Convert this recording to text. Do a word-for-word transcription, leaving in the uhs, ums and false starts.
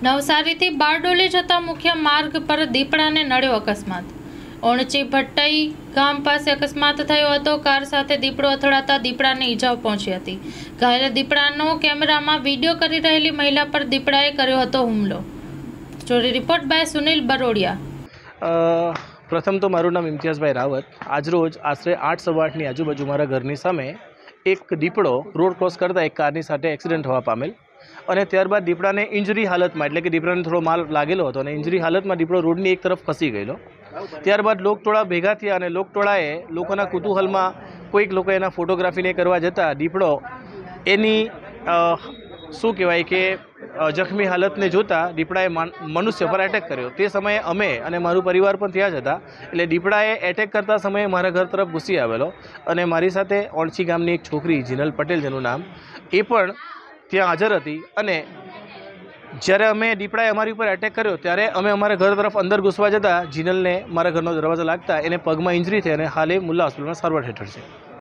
નવસારીથી બારડોલી જતા મુખ્ય માર્ગ પર દીપડાને નડ્યો અકસ્માત। ઓણચી ભટ્ટાઈ ગામ પાસે અકસ્માત થયો હતો। કાર સાથે દીપડો અથડાતા દીપડાને ઈજાઓ પહોંચી હતી। ઘાયલ દીપડાનો કેમેરામાં વિડીયો કરી રહેલી મહિલા પર દીપડાએ કર્યો હતો હુમલો। Story report by Sunil Barodia. પ્રથમ તો મારું નામ ઇમ્તિયાઝભાઈ રાવત। આજરોજ આશરે આઠ સવા આઠની આજુબાજુ મારા ઘરની સામે એક દીપડો રોડ ક્રોસ કરતા એક કારની સાથે એક્સિડન્ટ થવા પામેલ અને ત્યારબાદ દીપડાને ઇન્જરી હાલતમાં એટલે કે દીપડાને થોડો માલ લાગેલો હતો અને ઇન્જરી હાલતમાં દીપડો રોડની એક તરફ ખસી ગયેલો। ત્યારબાદ લોકટોળા ભેગા થયા અને લોકટોળાએ લોકોના કુતૂહલમાં કોઈક લોકો એના ફોટોગ્રાફીને કરવા જતાં દીપડો એની શું કહેવાય કે જખમી હાલતને જોતાં દીપડાએ મનુષ્ય પર એટેક કર્યો। તે સમયે અમે અને મારું પરિવાર પણ ત્યાં જ હતા। એટલે દીપડાએ એટેક કરતા સમયે મારા ઘર તરફ ઘૂસી આવેલો અને મારી સાથે ઓણચી ગામની એક છોકરી જીનલ પટેલ જેનું નામ એ પણ ત્યાં હાજર હતી। અને જ્યારે અમે દીપડાએ અમારી ઉપર એટેક કર્યો ત્યારે અમે અમારા ઘર તરફ અંદર ઘૂસવા જતાં જીનલને મારા ઘરનો દરવાજો લાગતા એને પગમાં ઇન્જરી થઈ અને હાલે મુલ્લા હોસ્પિટલમાં સારવાર હેઠળ છે।